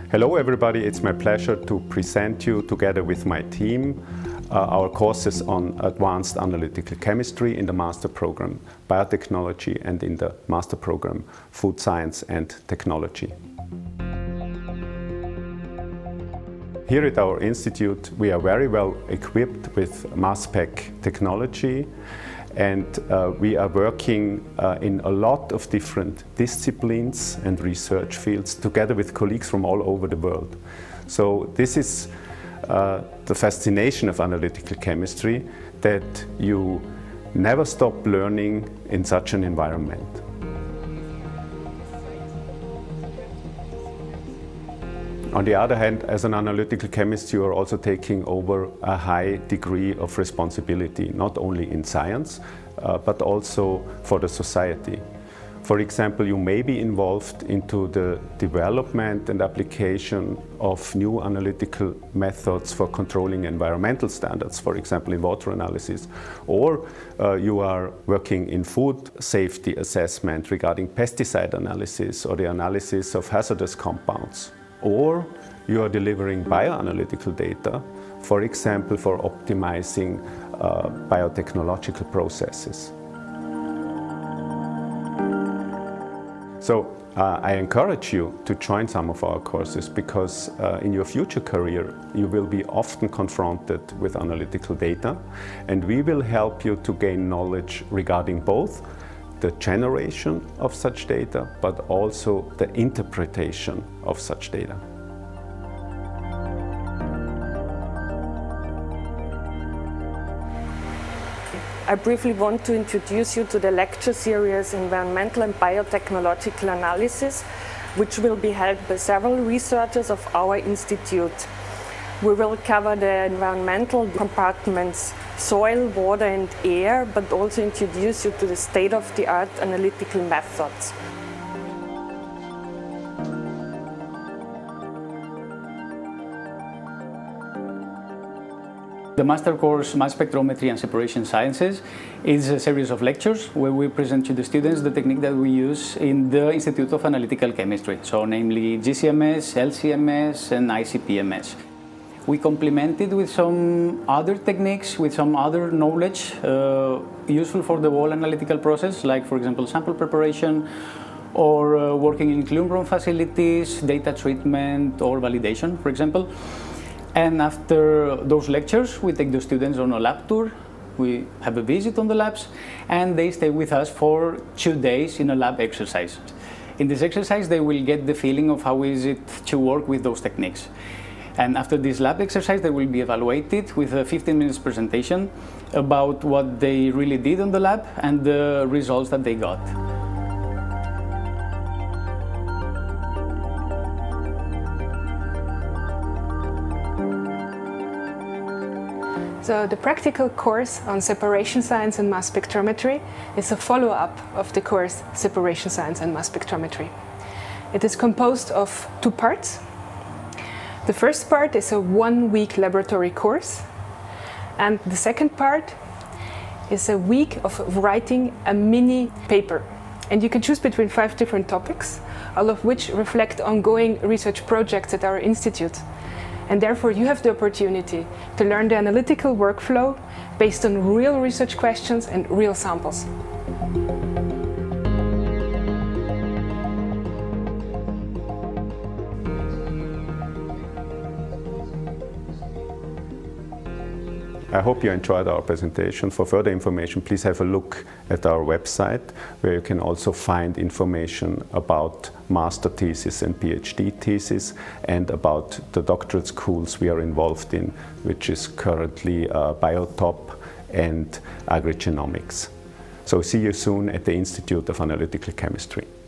Hello everybody, it's my pleasure to present you together with my team our courses on Advanced Analytical Chemistry in the Master Program Biotechnology and in the Master Program Food Science and Technology. Here at our institute we are very well equipped with mass spec technology, and we are working in a lot of different disciplines and research fields together with colleagues from all over the world. So this is the fascination of analytical chemistry, that you never stop learning in such an environment. On the other hand, as an analytical chemist, you are also taking over a high degree of responsibility, not only in science, but also for the society. For example, you may be involved into the development and application of new analytical methods for controlling environmental standards, for example, in water analysis. Or you are working in food safety assessment regarding pesticide analysis or the analysis of hazardous compounds. Or you are delivering bioanalytical data, for example, for optimizing biotechnological processes. So I encourage you to join some of our courses, because in your future career you will be often confronted with analytical data, and we will help you to gain knowledge regarding both the generation of such data, but also the interpretation of such data. I briefly want to introduce you to the lecture series Environmental and Biotechnological Analysis, which will be held by several researchers of our institute. We will cover the environmental compartments, soil, water and air, but also introduce you to the state-of-the-art analytical methods. The master course Mass Spectrometry and Separation Sciences is a series of lectures where we present to the students the technique that we use in the Institute of Analytical Chemistry, so namely GCMS, LCMS and ICP-MS. We complement it with some other techniques, with some other knowledge useful for the whole analytical process, like for example sample preparation, or working in clean room facilities, data treatment or validation, for example. And after those lectures we take the students on a lab tour, we have a visit on the labs, and they stay with us for 2 days in a lab exercise. In this exercise they will get the feeling of how is it to work with those techniques. And after this lab exercise they will be evaluated with a 15-minute presentation about what they really did on the lab and the results that they got. So the practical course on Separation Science and Mass Spectrometry is a follow-up of the course Separation Science and Mass Spectrometry. It is composed of 2 parts. The first part is a 1-week laboratory course, and the second part is a week of writing a mini paper. And you can choose between 5 different topics, all of which reflect ongoing research projects at our institute. And therefore you have the opportunity to learn the analytical workflow based on real research questions and real samples. I hope you enjoyed our presentation. For further information, please have a look at our website, where you can also find information about master thesis and PhD thesis, and about the doctorate schools we are involved in, which is currently Biotop and Agrigenomics. So see you soon at the Institute of Analytical Chemistry.